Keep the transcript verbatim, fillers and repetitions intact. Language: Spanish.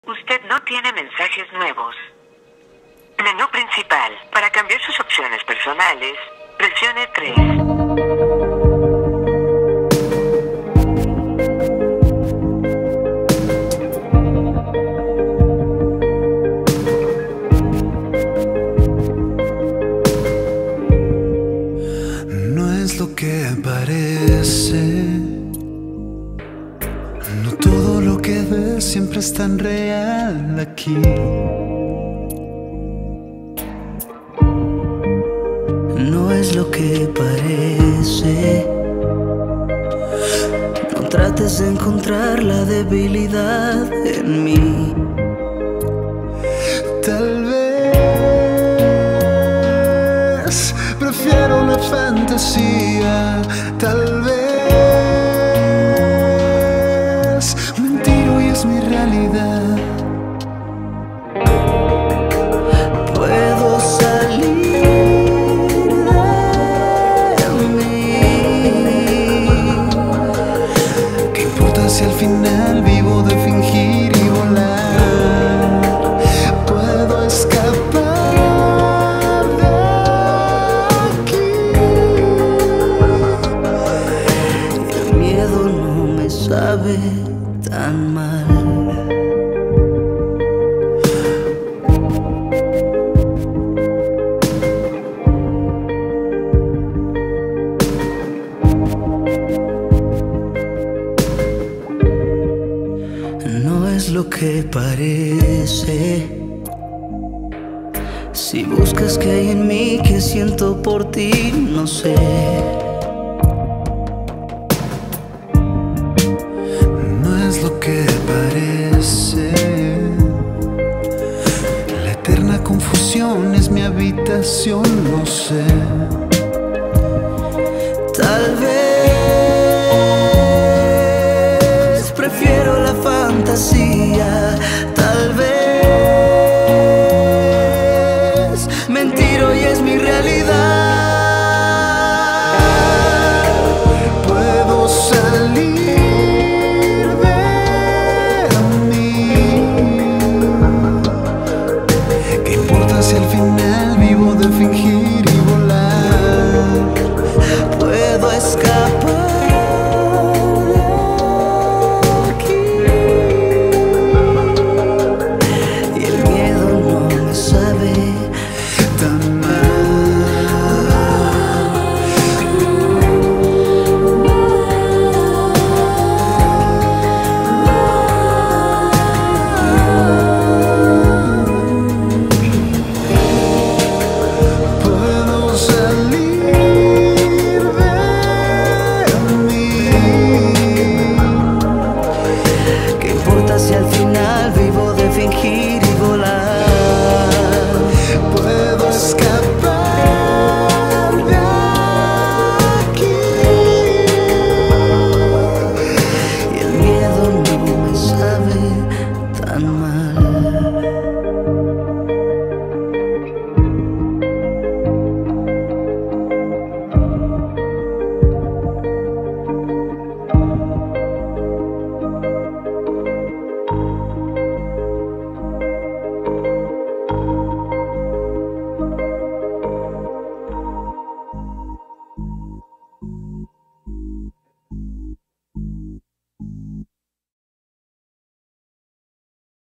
Usted no tiene mensajes nuevos. Menú principal. Para cambiar sus opciones personales, presione tres. Lo que parece, no todo lo que ves siempre es tan real aquí. No es lo que parece. No trates de encontrar la debilidad en mí. Tal vez prefiero una fantasía, tal vez mentir hoy es mi realidad. Puedo salir de mí. ¿Qué importa si al final vivo de fingir y volar? Puedo escapar. Sabe tan mal. No es lo que parece. Si buscas qué hay en mí, que siento por ti, no sé. Lo que parece, la eterna confusión es mi habitación, no sé. Tal vez